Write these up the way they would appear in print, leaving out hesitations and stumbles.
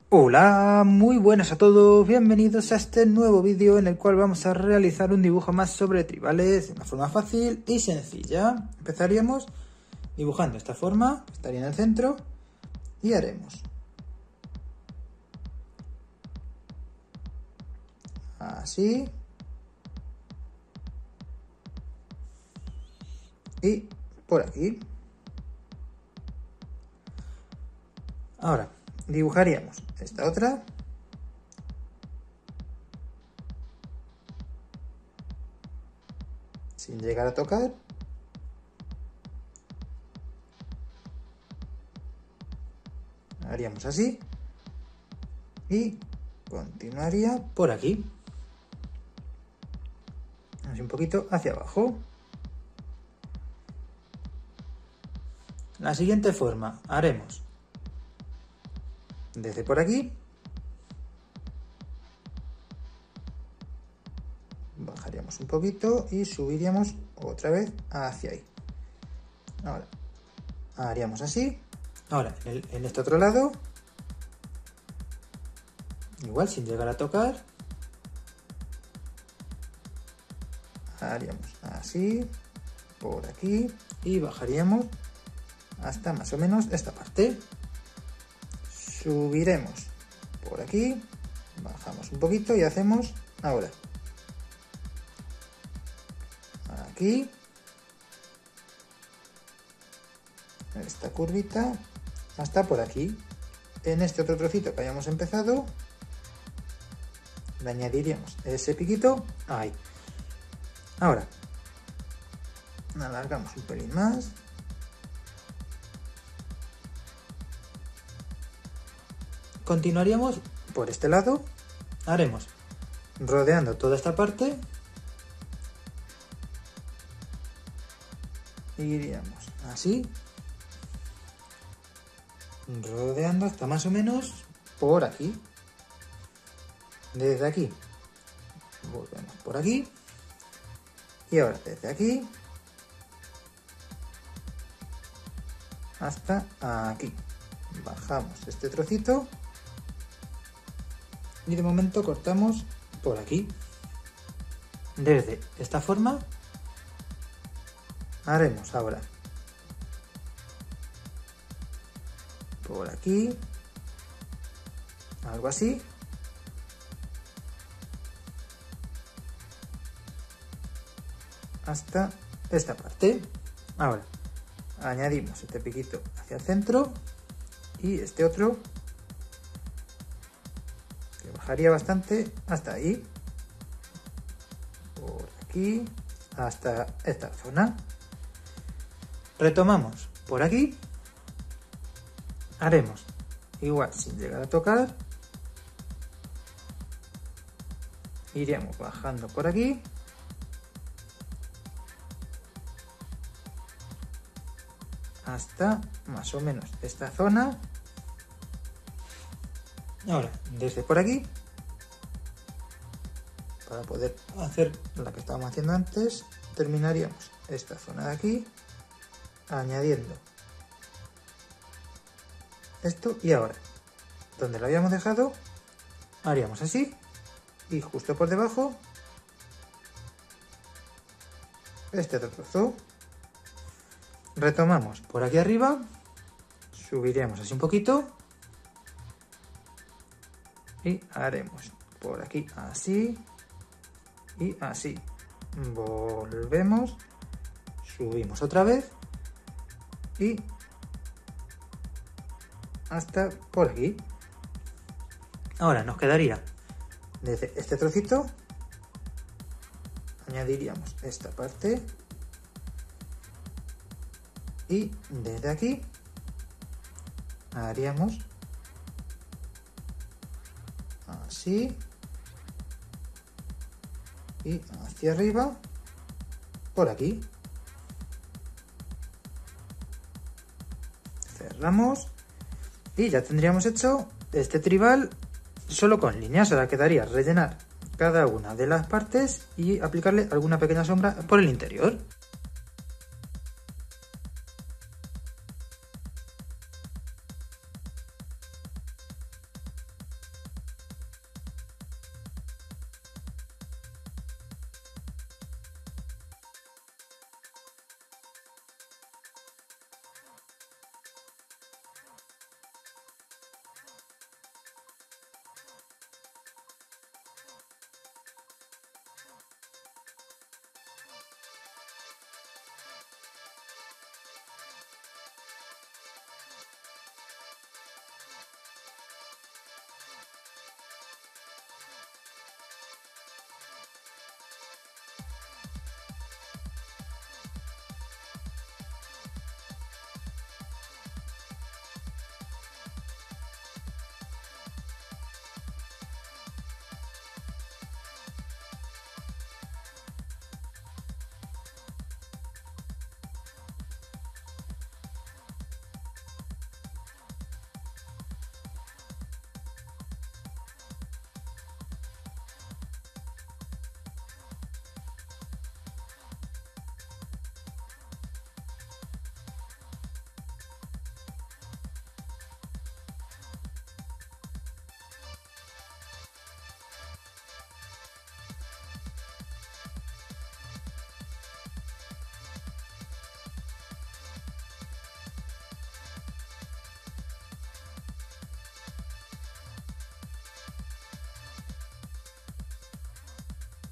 Hola, muy buenas a todos, bienvenidos a este nuevo vídeo en el cual vamos a realizar un dibujo más sobre tribales de una forma fácil y sencilla. Empezaríamos dibujando esta forma, estaría en el centro, y haremos así y por aquí. Ahora dibujaríamos esta otra sin llegar a tocar. Haríamos así y continuaría por aquí, así un poquito hacia abajo. La siguiente forma haremos desde por aquí, bajaríamos un poquito y subiríamos otra vez hacia ahí. Ahora haríamos así. Ahora en este otro lado, igual sin llegar a tocar, haríamos así por aquí y bajaríamos hasta más o menos esta parte. Subiremos por aquí, bajamos un poquito y hacemos ahora aquí esta curvita hasta por aquí. En este otro trocito que hayamos empezado le añadiríamos ese piquito ahí. Ahora alargamos un pelín más. Continuaríamos por este lado, haremos rodeando toda esta parte, iríamos así, rodeando hasta más o menos por aquí. Desde aquí volvemos por aquí y ahora desde aquí hasta aquí. Bajamos este trocito y de momento cortamos por aquí. Desde esta forma haremos ahora por aquí, algo así, hasta esta parte. Ahora añadimos este piquito hacia el centro y este otro que bajaría bastante hasta ahí, por aquí hasta esta zona. Retomamos por aquí, haremos igual sin llegar a tocar, iríamos bajando por aquí hasta más o menos esta zona. Ahora desde por aquí, para poder hacer la que estábamos haciendo antes, terminaríamos esta zona de aquí añadiendo esto y ahora donde lo habíamos dejado haríamos así y justo por debajo este otro trozo. Retomamos por aquí arriba, subiríamos así un poquito y haremos por aquí así y así. Volvemos, subimos otra vez y hasta por aquí. Ahora nos quedaría desde este trocito, añadiríamos esta parte y desde aquí haríamos así y hacia arriba por aquí. Cerramos y ya tendríamos hecho este tribal solo con líneas. Ahora quedaría rellenar cada una de las partes y aplicarle alguna pequeña sombra por el interior.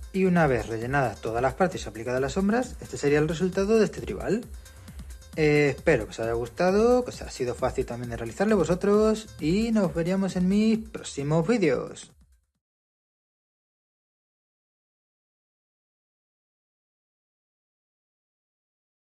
Y una vez rellenadas todas las partes y aplicadas las sombras, este sería el resultado de este tribal. Espero que os haya gustado, que os haya sido fácil también de realizarlo vosotros y nos veríamos en mis próximos vídeos.